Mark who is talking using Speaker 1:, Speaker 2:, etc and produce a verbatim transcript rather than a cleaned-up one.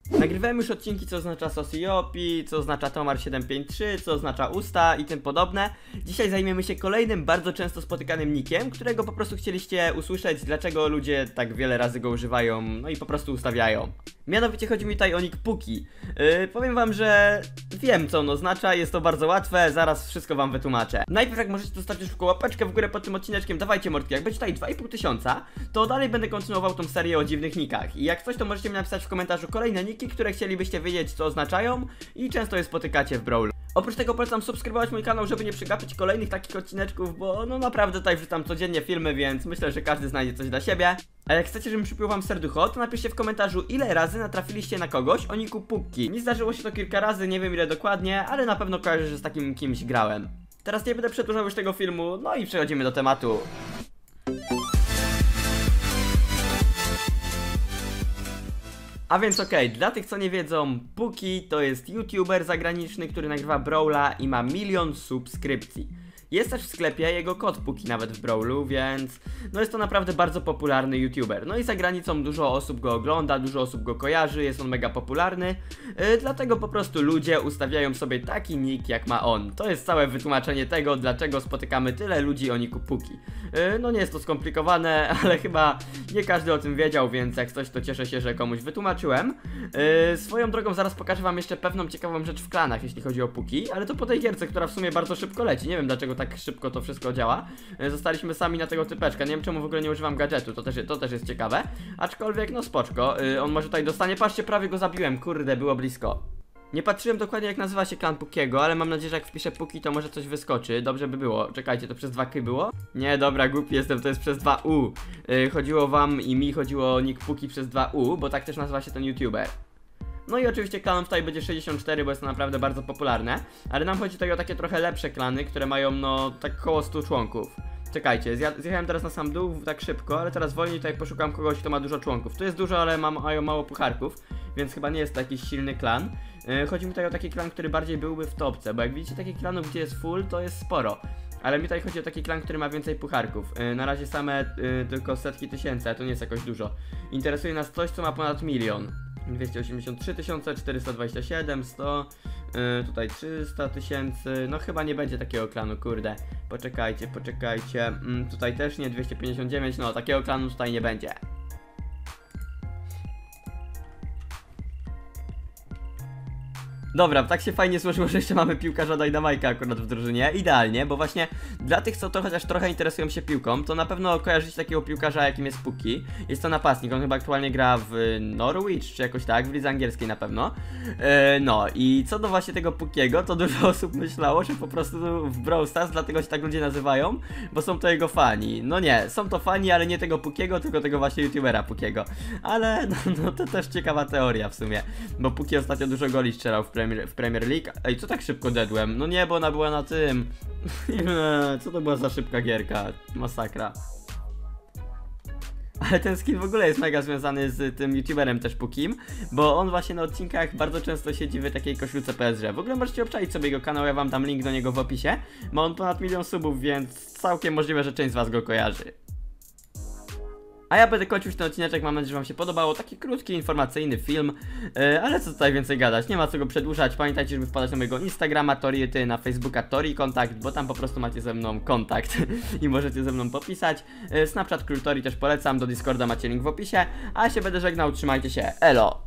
Speaker 1: Nagrywałem już odcinki, co oznacza Sosiopi, co oznacza Tomar siedem pięć trzy, co oznacza usta i tym podobne. Dzisiaj zajmiemy się kolejnym bardzo często spotykanym nickiem, którego po prostu chcieliście usłyszeć, dlaczego ludzie tak wiele razy go używają, no i po prostu ustawiają. Mianowicie chodzi mi tutaj o nick Puki. Yy, powiem wam, że wiem, co on oznacza, jest to bardzo łatwe, zaraz wszystko wam wytłumaczę. Najpierw, jak możecie zostawić już łapeczkę w górę pod tym odcineczkiem, dawajcie mordki, jak będzie tutaj dwa i pół tysiąca, to dalej będę kontynuował tą serię o dziwnych nickach. I jak coś, to możecie mi napisać w komentarzu kolejne niki, które chcielibyście wiedzieć, co oznaczają i często je spotykacie w Brawlu. Oprócz tego polecam subskrybować mój kanał, żeby nie przegapić kolejnych takich odcineczków, bo no naprawdę tutaj wrzucam codziennie filmy, więc myślę, że każdy znajdzie coś dla siebie. A jak chcecie, żebym przypiął wam serducho, to napiszcie w komentarzu, ile razy natrafiliście na kogoś o niku Puki. Mi zdarzyło się to kilka razy, nie wiem ile dokładnie, ale na pewno kojarzę, że z takim kimś grałem. Teraz nie będę przedłużał już tego filmu, no i przechodzimy do tematu. A więc okej, okay, dla tych co nie wiedzą, Puki to jest youtuber zagraniczny, który nagrywa Brawla i ma milion subskrypcji. Jest też w sklepie jego kod Puki nawet w Brawlu, więc no jest to naprawdę bardzo popularny youtuber. No i za granicą dużo osób go ogląda, dużo osób go kojarzy, jest on mega popularny, yy, dlatego po prostu ludzie ustawiają sobie taki nick jak ma on. To jest całe wytłumaczenie tego, dlaczego spotykamy tyle ludzi o nicku Puki. Yy, no nie jest to skomplikowane, ale chyba nie każdy o tym wiedział, więc jak coś, to cieszę się, że komuś wytłumaczyłem. Yy, swoją drogą zaraz pokażę wam jeszcze pewną ciekawą rzecz w klanach, jeśli chodzi o Puki, ale to po tej gierce, która w sumie bardzo szybko leci. Nie wiem dlaczego tak szybko to wszystko działa. Zostaliśmy sami na tego typeczka. Nie wiem czemu w ogóle nie używam gadżetu, to też, to też jest ciekawe. Aczkolwiek no spoczko, yy, on może tutaj dostanie. Patrzcie, prawie go zabiłem, kurde, było blisko. Nie patrzyłem dokładnie jak nazywa się klan Pukiego, ale mam nadzieję, że jak wpiszę Puki, to może coś wyskoczy. Dobrze by było. Czekajcie, to przez dwa K było? Nie, dobra, głupi jestem, to jest przez dwa U. Yy, chodziło wam i mi chodziło o nick Puki przez dwa U, bo tak też nazywa się ten youtuber. No i oczywiście klanów tutaj będzie sześćdziesiąt cztery, bo jest to naprawdę bardzo popularne. Ale nam chodzi tutaj o takie trochę lepsze klany, które mają no tak koło stu członków. Czekajcie, zjechałem teraz na sam dół tak szybko, ale teraz wolniej tutaj poszukam kogoś, kto ma dużo członków. Tu jest dużo, ale mam, mają mało pucharków, więc chyba nie jest to jakiś silny klan. Yy, chodzi mi tutaj o taki klan, który bardziej byłby w topce, bo jak widzicie takich klanów, gdzie jest full, to jest sporo. Ale mi tutaj chodzi o taki klan, który ma więcej pucharków. Yy, na razie same yy, tylko setki tysięcy, a to nie jest jakoś dużo. Interesuje nas coś, co ma ponad milion. dwieście osiemdziesiąt trzy tysiące, czterysta dwadzieścia siedem, sto, yy, tutaj trzysta tysięcy, no chyba nie będzie takiego klanu, kurde. Poczekajcie, poczekajcie, yy, tutaj też nie, dwieście pięćdziesiąt dziewięć, no takiego klanu tutaj nie będzie. Dobra, tak się fajnie złożyło, że jeszcze mamy piłkarza Dynamite'a akurat w drużynie. Idealnie, bo właśnie dla tych, co to chociaż trochę interesują się piłką, to na pewno kojarzycie takiego piłkarza, jakim jest Puki. Jest to napastnik, on chyba aktualnie gra w Norwich, czy jakoś tak, w lidze angielskiej na pewno. Yy, no i co do właśnie tego Pukiego, to dużo osób myślało, że po prostu w Brawl Stars, dlatego się tak ludzie nazywają, bo są to jego fani. No nie, są to fani, ale nie tego Pukiego, tylko tego właśnie youtubera Pukiego. Ale no, no to też ciekawa teoria w sumie, bo Puki ostatnio dużo goli strzelał w Premier w Premier League. Ej, co tak szybko dedłem? No nie, bo ona była na tym. Co to była za szybka gierka? Masakra. Ale ten skin w ogóle jest mega związany z tym youtuberem też Pukim, bo on właśnie na odcinkach bardzo często siedzi w takiej koszulce P S G. W ogóle możecie obczaić sobie jego kanał, ja wam dam link do niego w opisie. Ma on ponad milion subów, więc całkiem możliwe, że część z was go kojarzy. A ja będę kończył już ten odcineczek, mam nadzieję, że wam się podobało. Taki krótki, informacyjny film, yy, ale co tutaj więcej gadać, nie ma co go przedłużać. Pamiętajcie, żeby wpadać na mojego Instagrama Toriety, na Facebooka Tori Kontakt, bo tam po prostu macie ze mną kontakt i możecie ze mną popisać. yy, Snapchat Król Tori też polecam, do Discorda macie link w opisie. A ja się będę żegnał, trzymajcie się, elo!